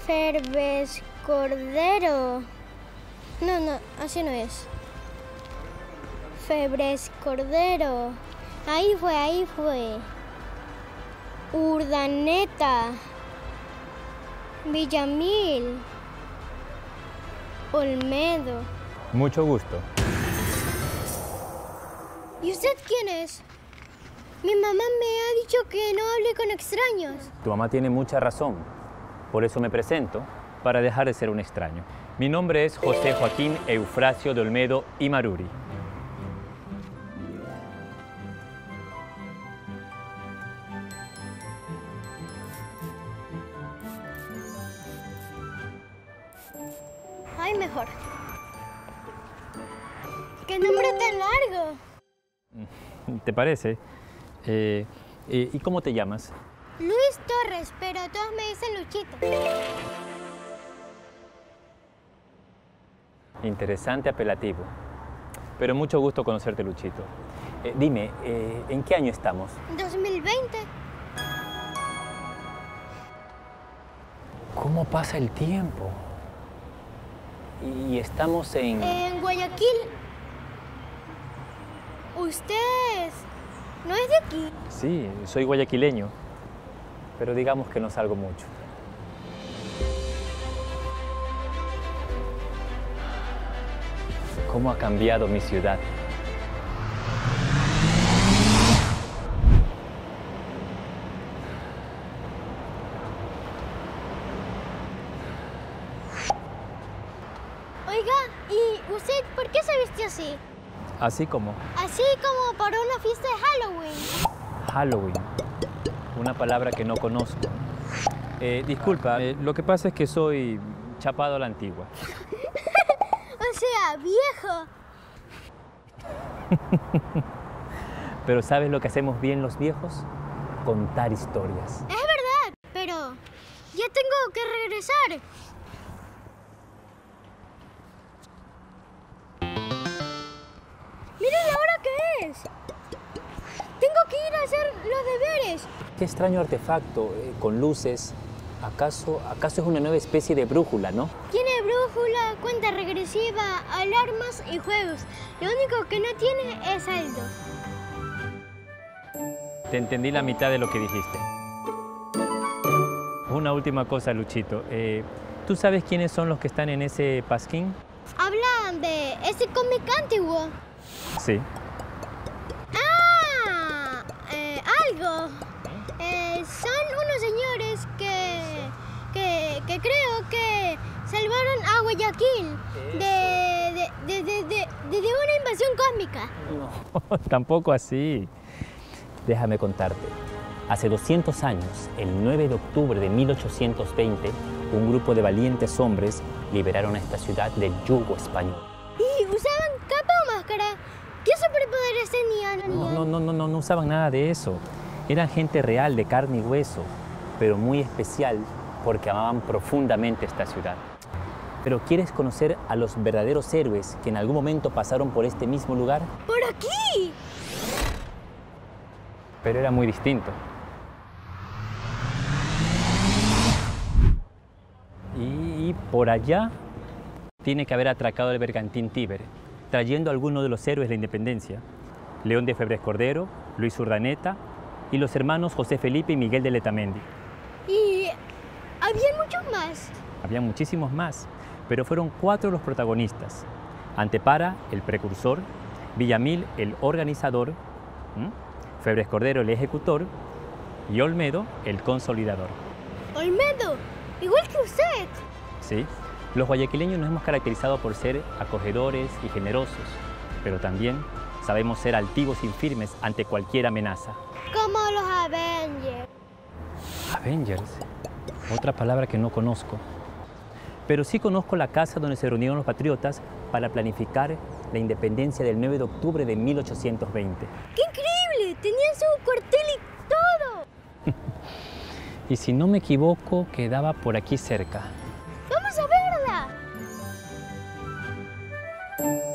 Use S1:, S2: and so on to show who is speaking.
S1: Febres Cordero. No, así no es. Febres Cordero. Ahí fue. Urdaneta. Villamil. Olmedo.
S2: Mucho gusto.
S1: ¿Y usted quién es? Mi mamá me ha dicho que no hable con extraños.
S2: Tu mamá tiene mucha razón. Por eso me presento, para dejar de ser un extraño. Mi nombre es José Joaquín Eufrasio de Olmedo y Maruri.
S1: Ay, mejor. ¿Qué nombre tan largo?
S2: ¿Te parece? ¿Y cómo te llamas?
S1: Luis Torres, pero todos me dicen Luchito.
S2: Interesante apelativo. Pero mucho gusto conocerte, Luchito. Dime, ¿en qué año estamos?
S1: 2020.
S2: ¿Cómo pasa el tiempo? Y estamos en...
S1: En Guayaquil. ¿Usted no es de aquí?
S2: Sí, soy guayaquileño, pero digamos que no salgo mucho. ¿Cómo ha cambiado mi ciudad?
S1: Oiga, ¿y usted por qué se viste así?
S2: Así como
S1: Así como para una fiesta de Halloween.
S2: Halloween, una palabra que no conozco. Disculpa, lo que pasa es que soy chapado a la antigua.
S1: O sea, viejo.
S2: Pero ¿sabes lo que hacemos bien los viejos? Contar historias.
S1: Es verdad, pero ya tengo que regresar. ¡Miren la hora que es! Tengo que ir a hacer los deberes.
S2: Qué extraño artefacto, con luces. ¿Acaso es una nueva especie de brújula, no?
S1: Tiene brújula, cuenta regresiva, alarmas y juegos. Lo único que no tiene es saldo.
S2: Te entendí la mitad de lo que dijiste. Una última cosa, Luchito. ¿Tú sabes quiénes son los que están en ese pasquín?
S1: Hablan de ese cómic antiguo.
S2: Sí.
S1: ¡Ah! Algo. Son unos señores que creo que salvaron a Guayaquil de una invasión cósmica.
S2: No, tampoco así. Déjame contarte. Hace 200 años, el 9 de octubre de 1820, un grupo de valientes hombres liberaron a esta ciudad del yugo español.
S1: ¿Y usaban capa o máscara? ¿Qué superpoderes tenían?
S2: No usaban nada de eso. Eran gente real, de carne y hueso, pero muy especial porque amaban profundamente esta ciudad. Pero ¿quieres conocer a los verdaderos héroes que en algún momento pasaron por este mismo lugar?
S1: ¡Por aquí!
S2: Pero era muy distinto. Y por allá tiene que haber atracado el bergantín Tíber, trayendo a algunos de los héroes de la independencia. León de Febres Cordero, Luis Urdaneta y los hermanos José Felipe y Miguel de Letamendi.
S1: Y había muchos más.
S2: Había muchísimos más, pero fueron 4 los protagonistas. Antepara, el precursor, Villamil, el organizador, Febres Cordero, el ejecutor, y Olmedo, el consolidador.
S1: Olmedo, igual que usted.
S2: Sí, los guayaquileños nos hemos caracterizado por ser acogedores y generosos, pero también sabemos ser altivos y firmes ante cualquier amenaza.
S1: Como los Avengers.
S2: Avengers, otra palabra que no conozco. Pero sí conozco la casa donde se reunieron los patriotas para planificar la independencia del 9 de octubre de 1820.
S1: ¡Qué increíble! Tenían su cuartel y todo.
S2: Y si no me equivoco, quedaba por aquí cerca.
S1: ¡Vamos a verla!